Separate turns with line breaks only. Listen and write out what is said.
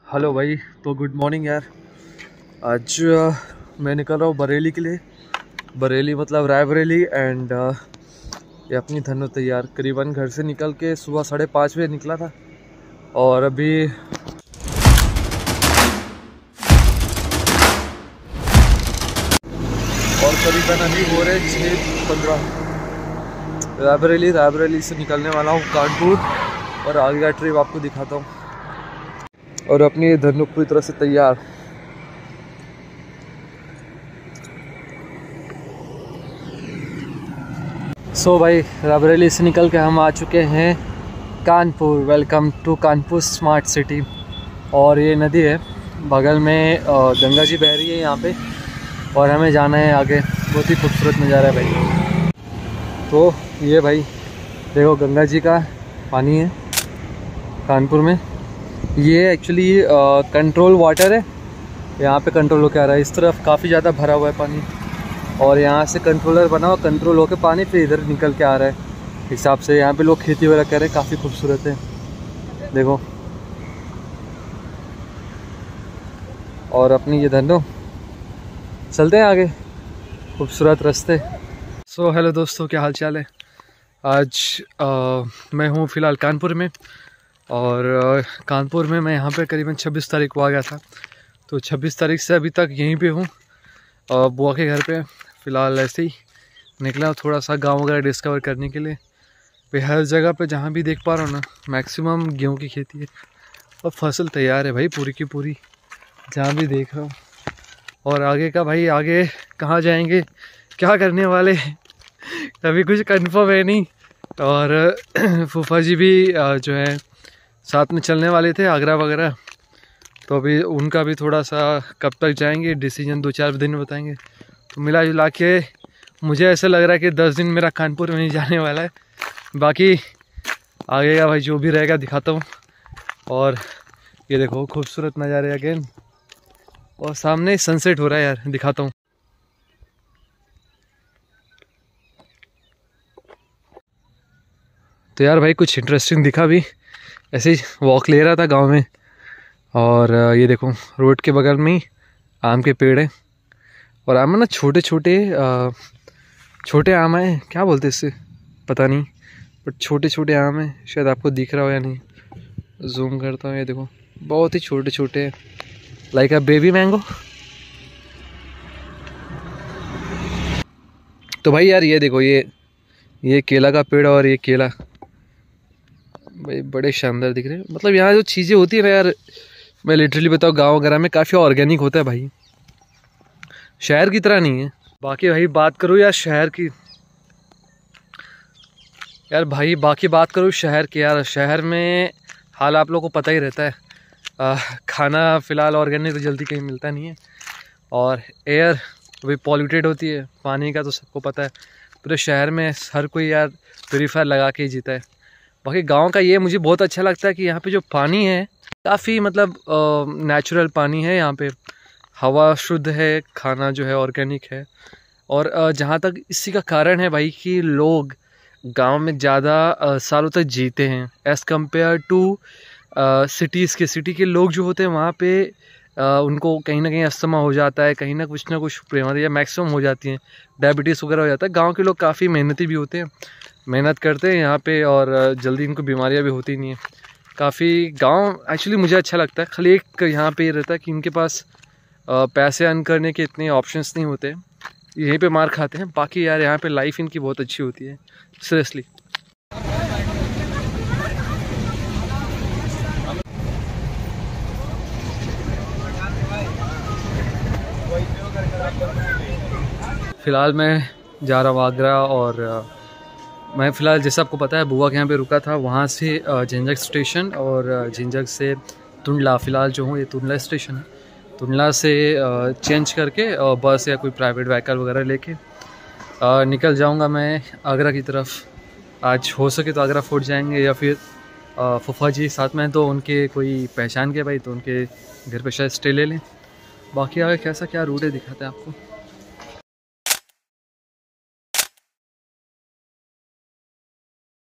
Hello भाई। तो good morning यार। आज मैं निकल रहा हूँ बरेली के लिए। बरेली मतलब रायबरेली। एंड ये अपनी धनो तैयार करीबन घर से निकल के सुबह 5:30 बजे निकला था और अभी करीबन अभी हो रहे 6:15। रायबरेली से निकलने वाला हूँ कानपुर और आगे का ट्रिप आपको दिखाता हूँ। और अपनी धनु पूरी तरह से तैयार। सो भाई रायबरेली से निकल के हम आ चुके हैं Kanpur. Welcome to Kanpur smart city. और ये नदी है बगल में, गंगा जी बह रही है यहाँ पे और हमें जाना है आगे। बहुत ही खूबसूरत नज़ारा है भाई। तो ये भाई देखो गंगा जी का पानी है कानपुर में। ये एक्चुअली कंट्रोल वाटर है, यहाँ पे कंट्रोल होकर आ रहा है। इस तरफ काफ़ी ज़्यादा भरा हुआ है पानी और यहाँ से कंट्रोलर बना हुआ, कंट्रोल होकर पानी फिर इधर निकल के आ रहा है हिसाब से। यहाँ पे लोग खेती वगैरह कर रहे हैं, काफ़ी खूबसूरत है देखो। और अपनी ये धनो चलते हैं आगे, खूबसूरत रास्ते। सो हेलो दोस्तों, क्या हाल चाल है। आज मैं हूँ फ़िलहाल कानपुर में और कानपुर में मैं यहाँ पे करीबन 26 तारीख को आ गया था। तो 26 तारीख से अभी तक यहीं पे हूँ बुआ के घर पे। फ़िलहाल ऐसे ही निकला थोड़ा सा गांव वगैरह डिस्कवर करने के लिए। पे हर जगह पे जहाँ भी देख पा रहा हूँ ना, मैक्सिमम गेहूँ की खेती है और फसल तैयार है भाई पूरी की पूरी, जहाँ भी देख रहा हूँ। और आगे का भाई, आगे कहाँ जाएंगे, क्या करने वाले अभी कुछ कंफर्म है नहीं। और फूफा जी भी जो है साथ में चलने वाले थे आगरा वगैरह, तो अभी उनका भी थोड़ा सा कब तक जाएंगे डिसीजन 2-4 दिन में बताएंगे। तो मिला जुला के मुझे ऐसा लग रहा है कि 10 दिन मेरा कानपुर में ही जाने वाला है। बाकी आगे का भाई जो भी रहेगा दिखाता हूँ। और ये देखो खूबसूरत नज़ारे अगेन, और सामने सनसेट हो रहा है यार, दिखाता हूँ। तो यार भाई कुछ इंटरेस्टिंग दिखा भी, ऐसे ही वॉक ले रहा था गांव में। और ये देखो रोड के बगल में ही आम के पेड़ है। और आम ना छोटे छोटे आम है, क्या बोलते हैं इससे पता नहीं, बट छोटे छोटे आम है। शायद आपको दिख रहा हो या नहीं, जूम करता हूँ। ये देखो बहुत ही छोटे छोटे, लाइक अ बेबी मैंगो। तो भाई यार ये देखो, ये केला का पेड़ और ये केला भाई बड़े शानदार दिख रहे हैं। मतलब यहाँ जो चीज़ें होती है ना यार, मैं लिटरली बताऊँ गाँव वगैरह में काफ़ी ऑर्गेनिक होता है भाई, शहर की तरह नहीं है। बाकी भाई बात करूँ यार शहर की, यार भाई बाकी बात करूँ शहर की, यार शहर में हाल आप लोगों को पता ही रहता है। खाना फ़िलहाल ऑर्गेनिक तो जल्दी कहीं मिलता नहीं है, और एयर भी पॉल्यूटेड होती है, पानी का तो सबको पता है। पूरे शहर में हर कोई यार प्योरीफायर लगा के ही जीता है। बाकी गांव का ये मुझे बहुत अच्छा लगता है कि यहाँ पे जो पानी है काफ़ी मतलब नेचुरल पानी है यहाँ पे, हवा शुद्ध है, खाना जो है ऑर्गेनिक है। और जहाँ तक इसी का कारण है भाई कि लोग गांव में ज़्यादा सालों तक जीते हैं एज़ कम्पेयर टू सिटी के लोग जो होते हैं वहाँ पे उनको कहीं ना कहीं अस्थमा हो जाता है, कहीं ना कुछ बीमारियाँ मैक्सिमम हो जाती हैं, डायबिटीज़ वगैरह हो जाता है। गांव के लोग काफ़ी मेहनती भी होते हैं, मेहनत करते हैं यहाँ पे, और जल्दी इनको बीमारियाँ भी होती नहीं हैं। काफ़ी गांव एक्चुअली मुझे अच्छा लगता है। खाली एक यहाँ पे ये रहता है कि इनके पास पैसे अर्न करने के इतने ऑप्शंस नहीं होते, यहीं पे मार खाते हैं। बाकी यार यहाँ पे लाइफ इनकी बहुत अच्छी होती है सीरियसली। फ़िलहाल मैं जा रहा हूँ आगरा, और मैं फ़िलहाल जैसे आपको पता है बुआ के यहाँ पे रुका था, वहाँ से झंझक स्टेशन और झंझक से टुंडला, फ़िलहाल जो हूँ ये टुंडला स्टेशन है, टुंडला से चेंज करके बस या कोई प्राइवेट व्हीकल वगैरह लेके निकल जाऊँगा मैं आगरा की तरफ। आज हो सके तो आगरा फोर्ट जाएंगे, या फिर फूफा जी साथ में तो उनके कोई पहचान के भाई, तो उनके घर पे शायद स्टे ले लें। बाकी आगे कैसा क्या रूट है दिखाते हैं आपको।